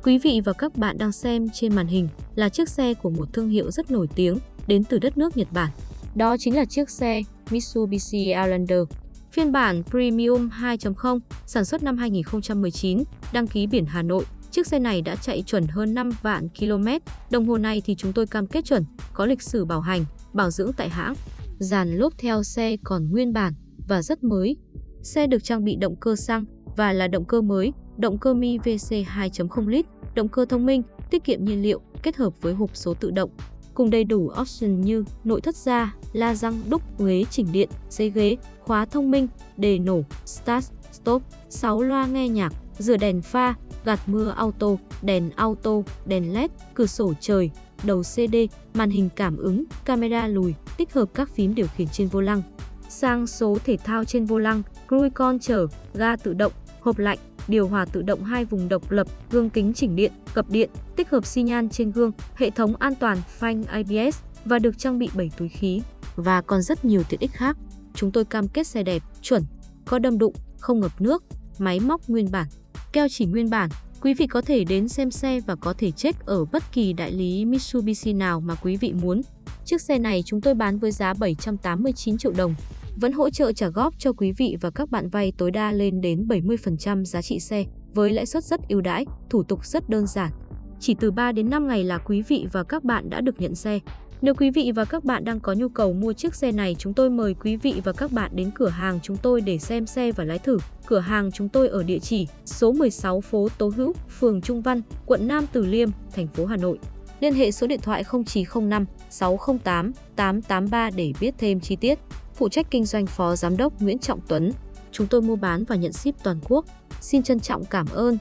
Quý vị và các bạn đang xem trên màn hình là chiếc xe của một thương hiệu rất nổi tiếng đến từ đất nước Nhật Bản. Đó chính là chiếc xe Mitsubishi Outlander. Phiên bản Premium 2.0 sản xuất năm 2019, đăng ký biển Hà Nội. Chiếc xe này đã chạy chuẩn hơn 5 vạn km. Đồng hồ này thì chúng tôi cam kết chuẩn, có lịch sử bảo hành, bảo dưỡng tại hãng. Dàn lốp theo xe còn nguyên bản và rất mới. Xe được trang bị động cơ xăng và là động cơ mới, động cơ Mi VC 2.0 lít, động cơ thông minh, tiết kiệm nhiên liệu, kết hợp với hộp số tự động. Cùng đầy đủ option như nội thất da, la răng đúc, ghế chỉnh điện, giấy ghế, khóa thông minh, đề nổ, start, stop, 6 loa nghe nhạc, rửa đèn pha, gạt mưa auto, đèn LED, cửa sổ trời, đầu CD, màn hình cảm ứng, camera lùi, tích hợp các phím điều khiển trên vô lăng. Sang số thể thao trên vô lăng, cruise control, ga tự động, hộp lạnh, điều hòa tự động 2 vùng độc lập, gương kính chỉnh điện, cập điện, tích hợp xi nhan trên gương, hệ thống an toàn phanh ABS và được trang bị 7 túi khí và còn rất nhiều tiện ích khác. Chúng tôi cam kết xe đẹp, chuẩn, có đâm đụng, không ngập nước, máy móc nguyên bản, keo chỉ nguyên bản. Quý vị có thể đến xem xe và có thể check ở bất kỳ đại lý Mitsubishi nào mà quý vị muốn. Chiếc xe này chúng tôi bán với giá 789 triệu đồng. Vẫn hỗ trợ trả góp cho quý vị và các bạn vay tối đa lên đến 70% giá trị xe, với lãi suất rất ưu đãi, thủ tục rất đơn giản. Chỉ từ 3 đến 5 ngày là quý vị và các bạn đã được nhận xe. Nếu quý vị và các bạn đang có nhu cầu mua chiếc xe này, chúng tôi mời quý vị và các bạn đến cửa hàng chúng tôi để xem xe và lái thử. Cửa hàng chúng tôi ở địa chỉ số 16 phố Tố Hữu, phường Trung Văn, quận Nam Từ Liêm, thành phố Hà Nội. Liên hệ số điện thoại 0905 608 883 để biết thêm chi tiết. Phụ trách kinh doanh Phó Giám đốc Nguyễn Trọng Tuấn. Chúng tôi mua bán và nhận ship toàn quốc. Xin trân trọng cảm ơn.